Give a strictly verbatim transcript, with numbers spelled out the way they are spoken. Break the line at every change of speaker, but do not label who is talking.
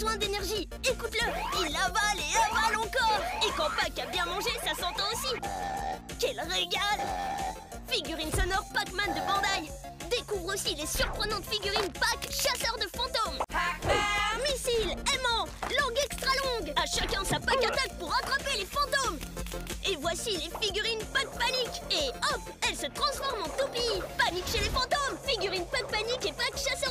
besoin d'énergie. Écoute-le, il avale et avale encore. Et quand Pac a bien mangé, ça s'entend aussi. Quel régal! Figurine sonore Pac-Man de Bandai. Découvre aussi les surprenantes figurines Pac, chasseur de fantômes.
Pac-Man!
Missile, aimant, langue extra longue. À chacun sa Pac attaque pour attraper les fantômes. Et voici les figurines Pac Panique. Et hop, elles se transforment en toupie. Panique chez les fantômes. Figurines Pac Panique et Pac chasseur.